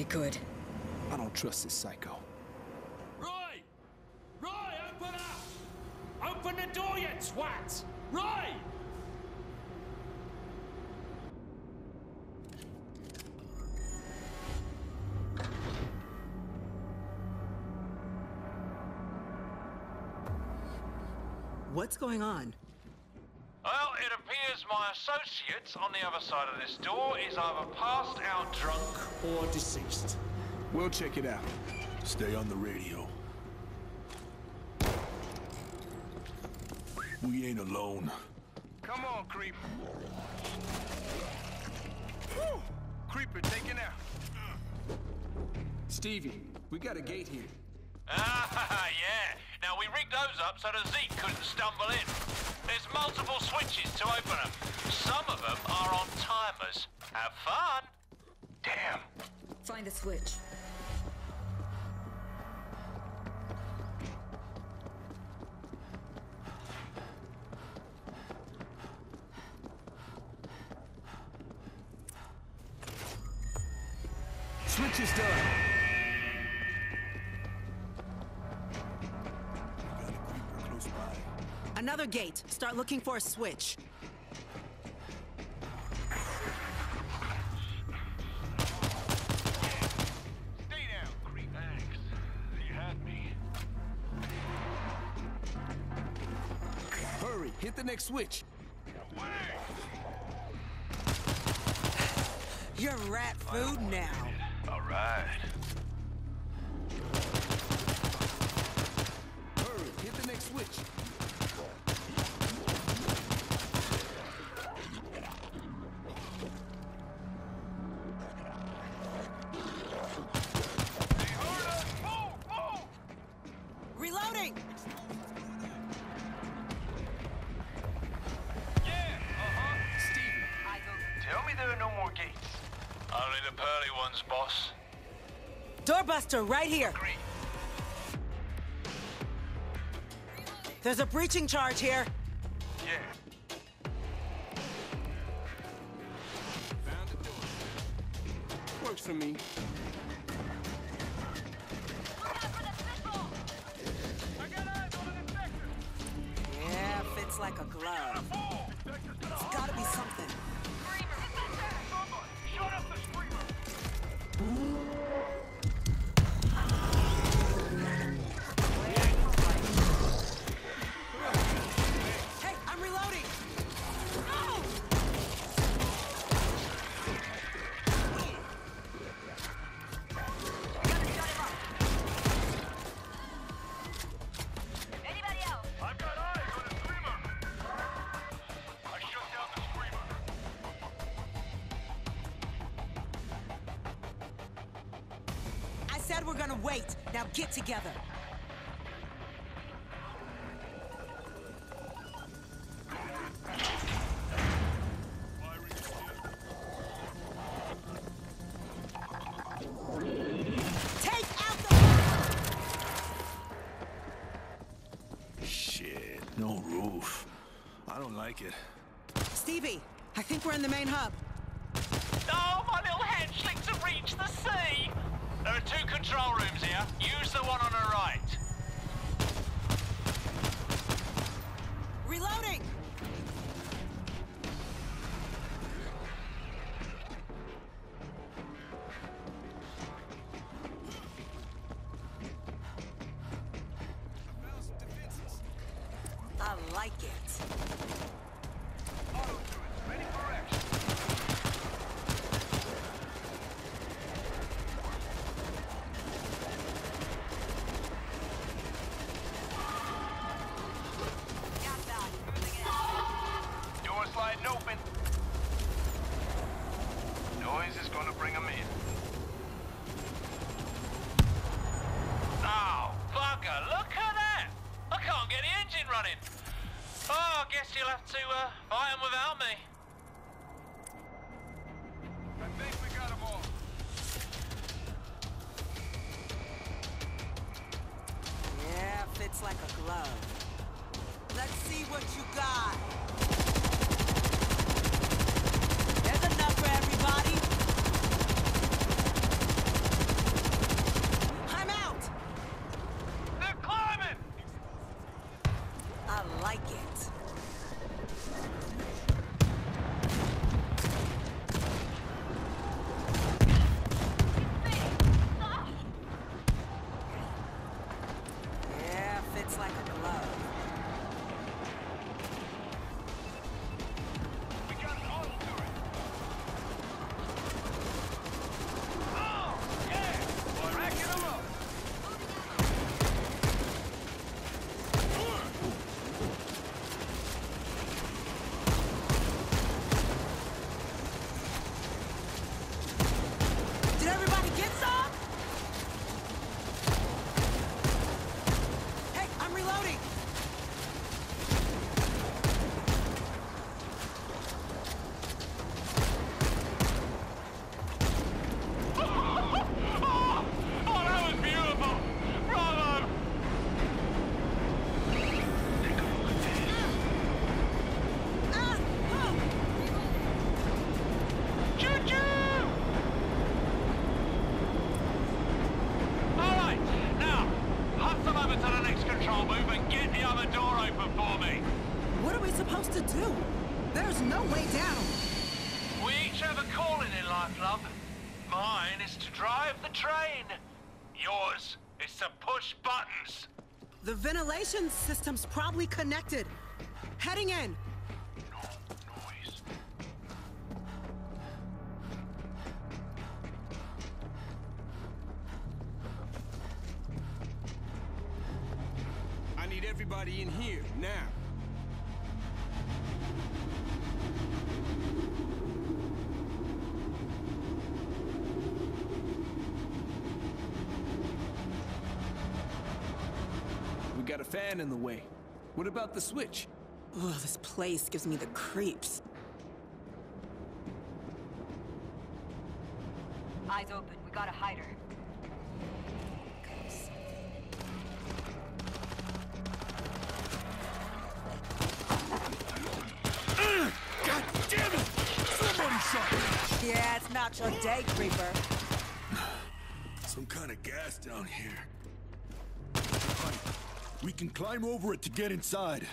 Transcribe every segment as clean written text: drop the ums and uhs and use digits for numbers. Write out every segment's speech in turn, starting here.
very good. I don't trust this psycho. Roy! Roy, open up! Open the door, you twat! Roy! What's going on? Well, it appears my associate on the other side of this door is either passed out drunk or deceased. We'll check it out. Stay on the radio. We ain't alone. Come on, creep. Woo! Creeper taken out. Stevie, we got a gate here. Ah, yeah. Now, we rigged those up so that Zeke couldn't stumble in. There's multiple switches to open them. Some of them are on timers. Have fun. Damn. Find the switch. Switch is done. Got a creeper close by. Another gate. Start looking for a switch. Stay down, creep. Thanks. You had me. Hurry, hit the next switch. You're rat food now. All right. Hurry, hit the next switch. Hey, hold up! Move! Move! Reloading! Yeah, Tell me there are no more gates. Only the pearly ones, boss. Doorbuster, right here. Agree. There's a breaching charge here. Yeah. Found the door. Works for me. I got eyes on an infector. Yeah, fits like a glove. It's gotta be something. Somebody, shut up the screamer. Hey, I'm reloading! No! Anybody else? I've got eyes on a screamer. I shut down the screamer. I said we're gonna wait. Now get together. Take out the... Shit, no roof. I don't like it. Stevie, I think we're in the main hub. Oh, my little hatchling to reach the sea! There are 2 control rooms here. Use the one on the right. Reloading! I like it. Auto turrets ready for action. Got that. Moving in. Door sliding open. Noise is gonna bring them in. Oh, bugger, look at that! I can't get the engine running. Oh, I guess you'll have to fight them without me. I think we got them all. Yeah, fits like a glove. Let's see what you got. There's enough for everybody. supposed to do? There's no way down. We each have a calling in life, love. Mine is to drive the train. Yours is to push buttons. The ventilation system's probably connected. Heading in. Noise. I need everybody in here, now. We got a fan in the way. What about the switch? Ugh, this place gives me the creeps. Eyes open. We gotta hide her. God damn it! Somebody shot me! Yeah, it's not your day, creeper. Some kind of gas down here. Right. We can climb over it to get inside.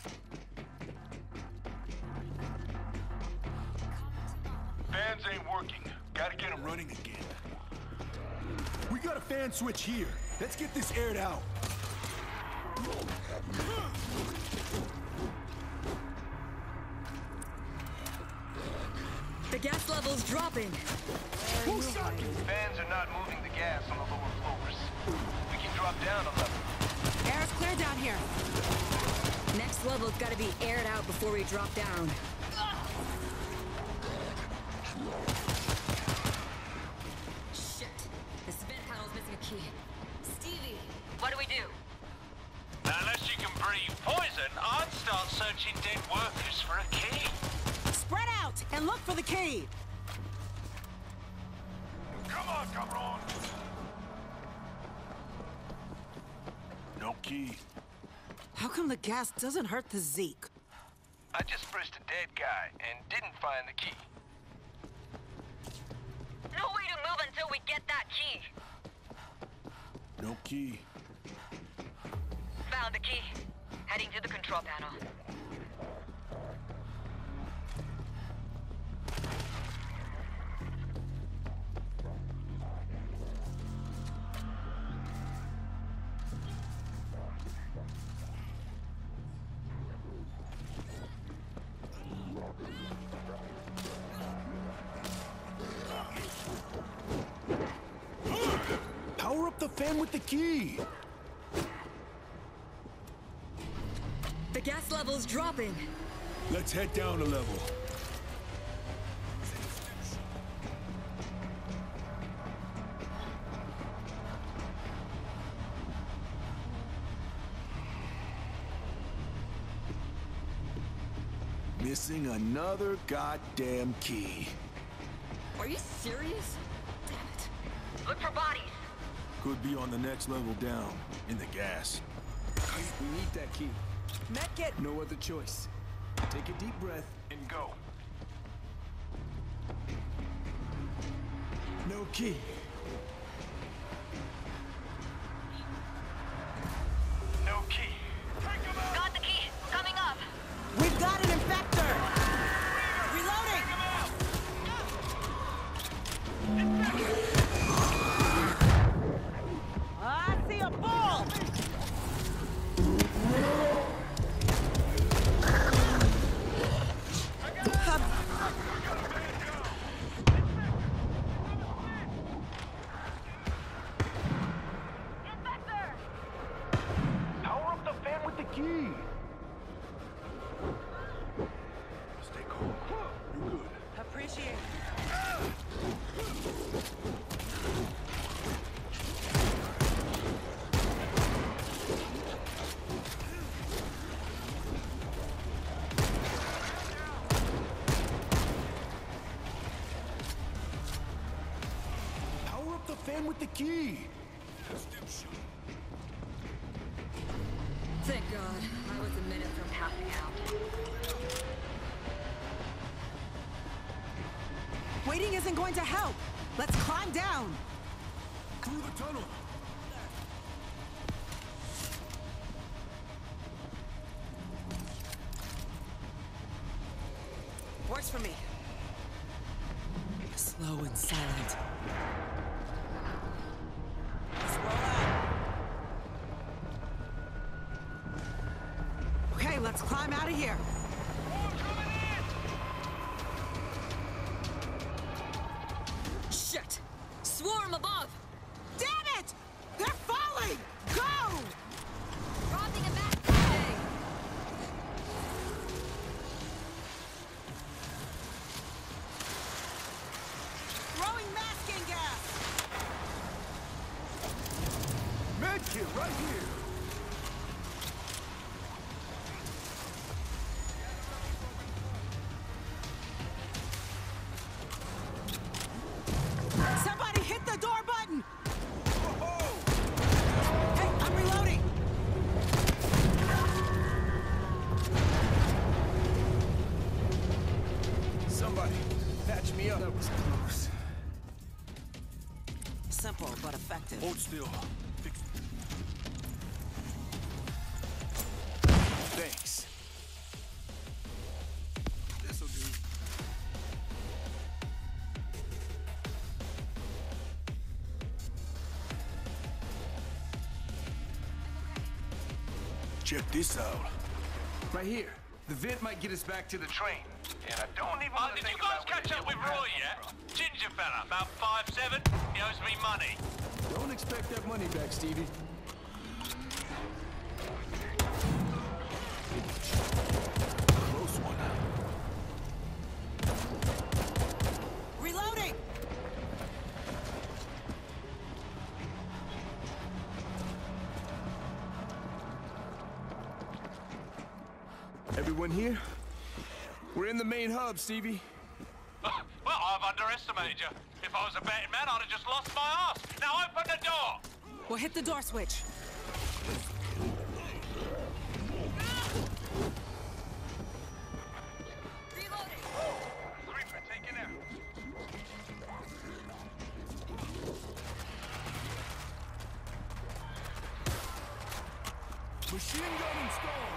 Fans ain't working. Gotta get them Running again. We got a fan switch here. Let's get this aired out. The gas level's dropping. Fans are not moving the gas on the lower floors. We can drop down a level. Air's clear down here. Next level's gotta be aired out before we drop down. Shit. This vent panel's missing a key. Stevie! What do we do? Now, unless you can breathe poison, I'd start searching dead workers for a key. Spread out and look for the key. Come on, cabron! No key. How come the gas doesn't hurt the Zeke? I just frisked a dead guy and didn't find the key. No way to move until we get that key. No key. Found the key. Heading to the control panel. Power up the fan with the key. The gas level's dropping. Let's head down a level. Missing another goddamn key. Are you serious? Damn it. Look for bodies. Could be on the next level down, in the gas. We need that key. Medkit. No other choice. Take a deep breath and go. No key. No key. Got the key. Coming up. We've got an infector. Reloading. I see a ball. Power up the fan with the key. Stay calm. You're good. Appreciate it. Power up the fan with the key. Thank God. I was a minute from passing out. Waiting isn't going to help. Let's climb down. Through the tunnel. works for me. Slow and silent. Let's roll out. Okay, let's climb out of here. Shit! Swarm above! Damn it! They're falling! Go! Dropping a back thing! Throwing masking gas! Medkit right here. Somebody hit the door button! Hey, I'm reloading! Somebody, patch me up. That was close. Simple, but effective. Hold still. Fix it. Thanks. This'll do. Check this out. Right here. The vent might get us back to the train. And I don't even want to Did you think guys about catch up with Roy yet? Ginger fella, about 5'7". He owes me money. Don't expect that money back, Stevie. Close one. Reloading! Everyone here? We're in the main hub, Stevie. Well, I've underestimated you. If I was a betting man, I'd have just lost my ass. Now open the door! We'll hit the door switch. Creeper taken out. Machine gun installed.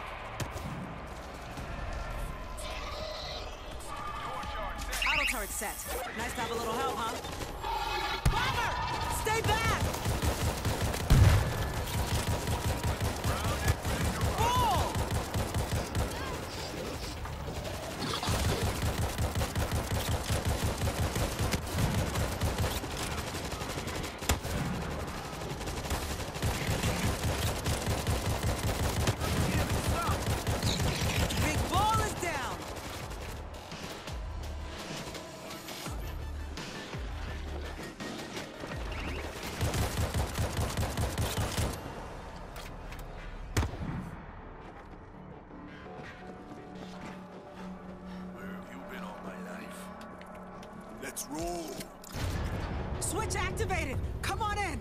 Auto turret set. Nice to have a little help, huh? Bomber! Stay back! Bull! Big ball is down! Where have you been all my life? Let's roll. Switch activated! Come on in!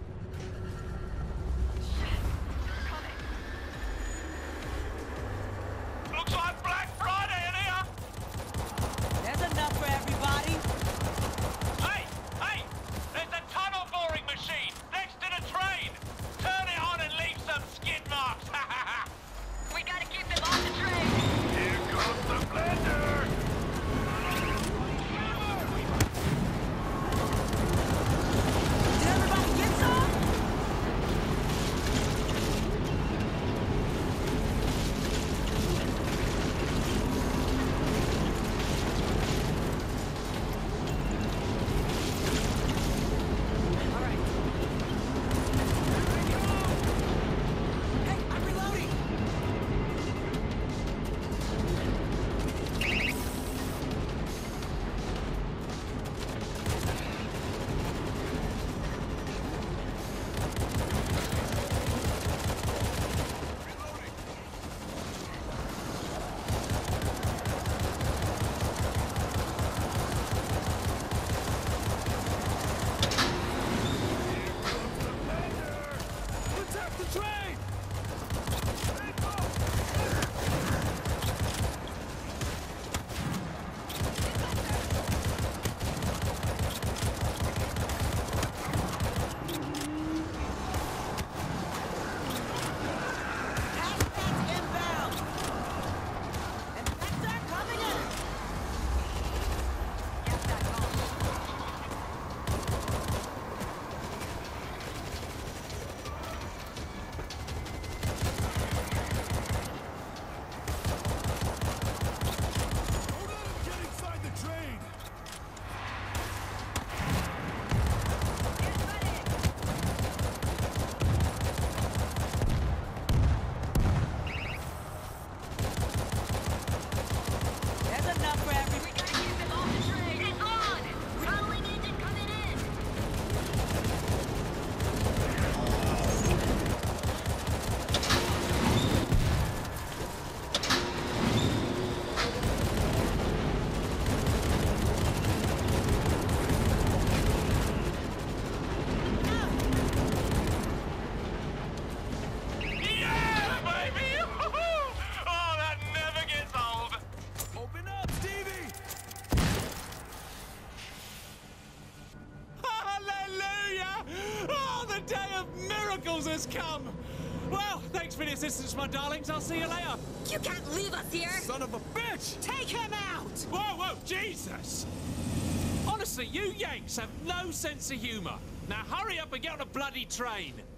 Looks like Black Friday in here! There's enough for everybody! Hey! Hey! There's a tunnel boring machine next to the train! Turn it on and leave some skid marks! We gotta keep them off the train. Here comes the blender! Did everybody get some? All right. Hey, I'm reloading! Attack the train! Hazmat inbound! Infector coming in! come! Well, thanks for the assistance, my darlings. I'll see you later. You can't leave us here! Son of a bitch! Take him out! Whoa, whoa, Jesus! Honestly, you Yanks have no sense of humour. Now hurry up and get on a bloody train.